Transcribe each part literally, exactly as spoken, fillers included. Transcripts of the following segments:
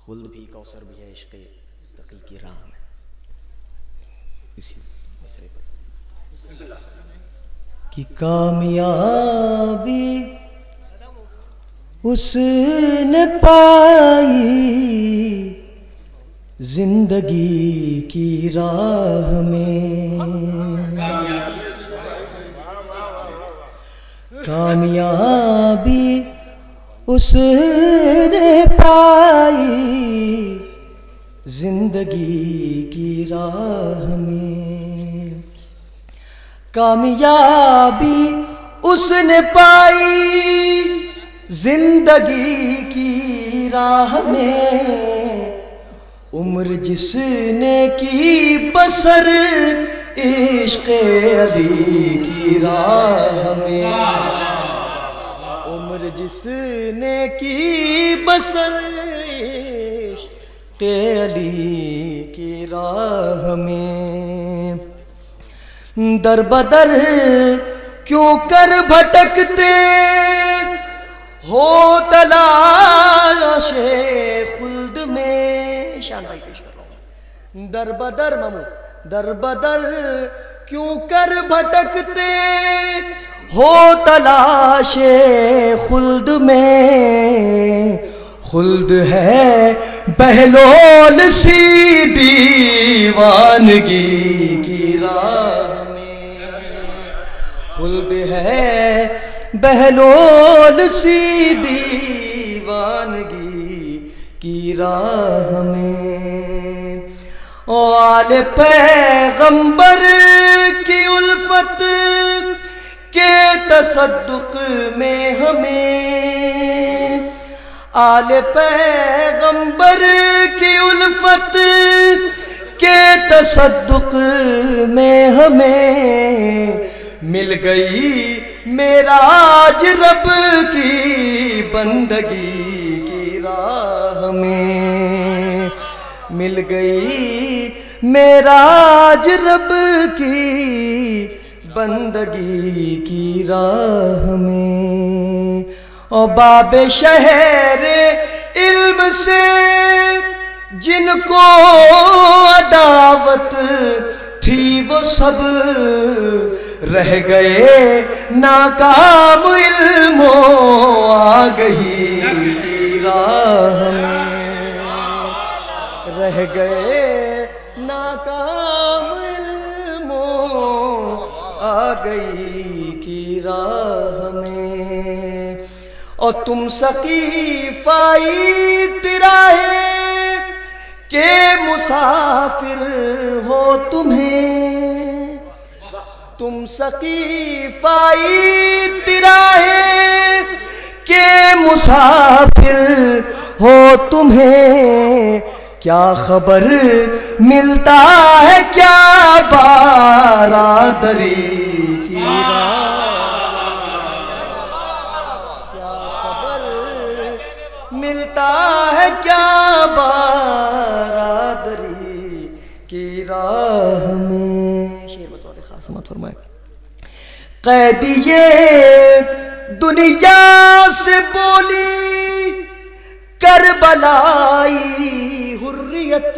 خلد بھی کوثر بھی ہے عشق تقی کی راہ میں. اسی مصرے پر کہ کامیابی اس نے پائی زندگی کی راہ میں. کامیابی اس نے پائی زندگی کی راہ میں. کامیابی اس نے پائی زندگی کی راہ میں. عمر جس نے کی بسر عشق علی کی راہ میں. عمر جس نے کی بسر عشق علی کی راہ میں. در بدر کیوں کر بھٹکتے ہو تلاش خلد میں. شان بھائی پیش کر رہا ہوں. در بدر مامو در بدر کیوں کر بھٹکتے ہو تلاش خلد میں. خلد ہے بہلول سی دیوانگی کی راہ میں. خلد ہے بہلول سی دیوانگی کی راہ میں. آل پیغمبر کی الفت کے تصدق میں ہمیں. آل پیغمبر کی الفت کے تصدق میں ہمیں مل گئی معراج رب کی بندگی کی راہ میں. مل گئی معراج رب کی بندگی کی راہ میں. اور باب شہر علم سے جن کو عداوت تھی وہ سب رہ گئے ناکام. علم و آگہی کی راہ میں رہ گئے ناکام. علم و آگہی کی راہ میں. اور تم سقیفائی تراہے کہ مسافر ہو تمہیں. تم سقیفائی تراہے کہ مسافر ہو تمہیں. کیا خبر ملتا ہے کیا برادری کی راہ. کیا خبر ملتا ہے کیا برادری کی راہ میں. شعر بطور خاص مت فرمائے. قیدی یہ دنیا سے بولی کربلائی حریت.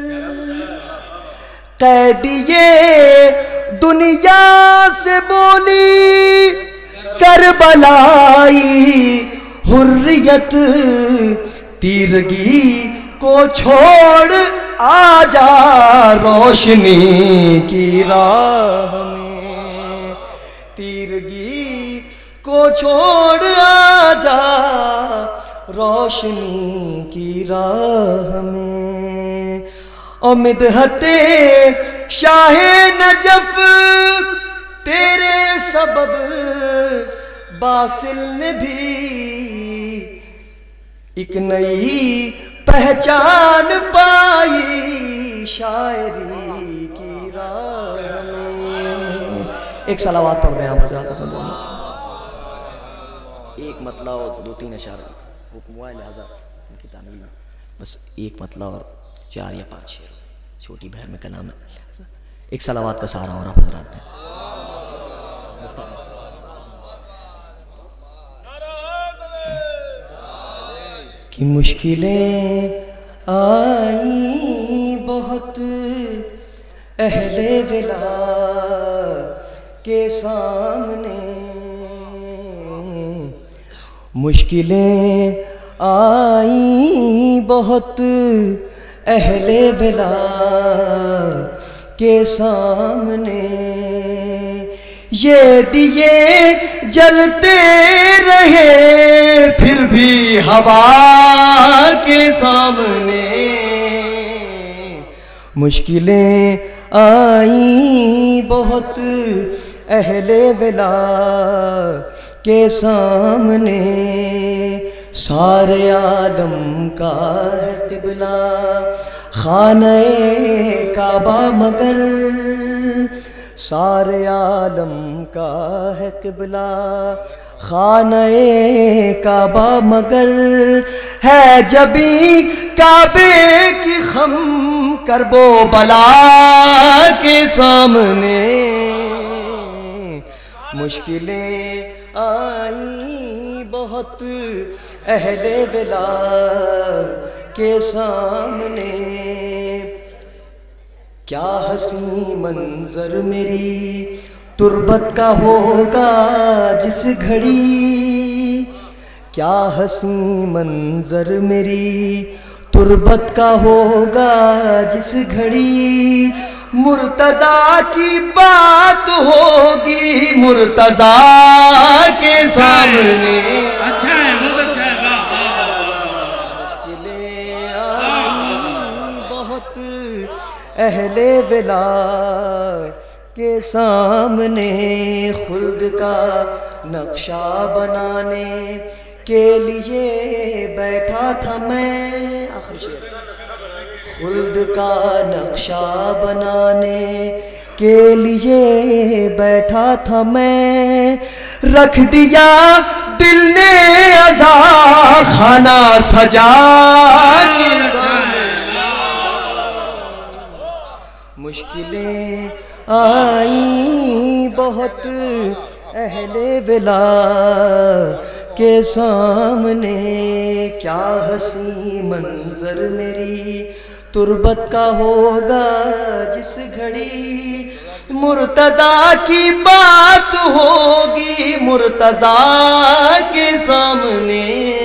قیدی یہ دنیا سے بولی کربلائی حریت. تیرگی کو چھوڑ آ جا روشنی کی راہ میں. تیرگی کو چھوڑ آ جا روشنی کی راہ میں. اور مدحت شاہ نجف تیرے سبب باصل نے بھی ایک نئی پہچان پائی شاعری کی راہ میں. ایک صلوات پڑھ دیں آپ حضرات. ایک مطلع اور دو تین اشعار حکم ہوا ہے لہذا ان کی تعمیل میں بس ایک مطلع اور چار یا پانچ شعر. چھوٹی بہر میں کلام ہے. ایک صلوات کا سہارا اور آپ حضرات ہیں. کہ مشکلیں آئی بہت اہل ولا کے سامنے، مشکلیں آئیں بہت اہل ولا کے سامنے، یہ دیے جلتے رہے پھر بھی ہوا کے سامنے، مشکلیں آئیں بہت اہل ولا کے سامنے، سارے عالم کا ہے قبلہ خانہ کعبہ مگر، سارے عالم کا ہے قبلہ خانہ کعبہ مگر، ہے جبھی کعبے کی خم کرب و بلا کے سامنے، مشکلیں آئیں بہت اہل ولا کے سامنے، کیا حسین منظر میری تربت کا ہوگا جس گھڑی، کیا حسین منظر میری تربت کا ہوگا جس گھڑی، مرتضیٰ کی بات ہوگی مرتضیٰ کے سامنے، مشکلیں آئیں بہت اہل ولا کے سامنے، خلد کا نقشہ بنانے کے لیے بیٹھا تھا میں، آخری شعر، خلد کا نقشہ بنانے کے لیے بیٹھا تھا میں، رکھ دیا دل نے عزا خانہ سجا کے سامنے، مشکلیں آئیں بہت اہل ولا کے سامنے، کیا حسین منظر میری تربت کا ہوگا جس گھڑی، مرتضیٰ کی بات ہوگی مرتضیٰ کے سامنے،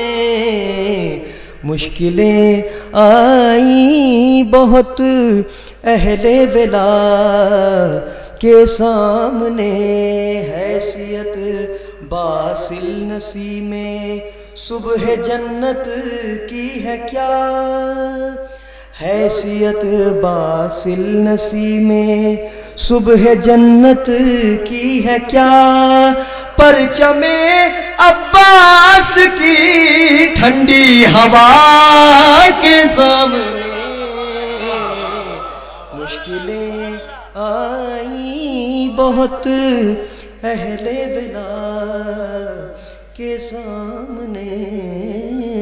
مشکلیں آئیں بہت اہل ولا کے سامنے، حیثیت باصل نسیم صبح جنت کی ہے کیا، حیثیت باصل نسیم صبح جنت کی ہے کیا، پرچم عباس کی ٹھنڈی ہوا کے سامنے، مشکلیں آئیں بہت اہل ولا کے سامنے۔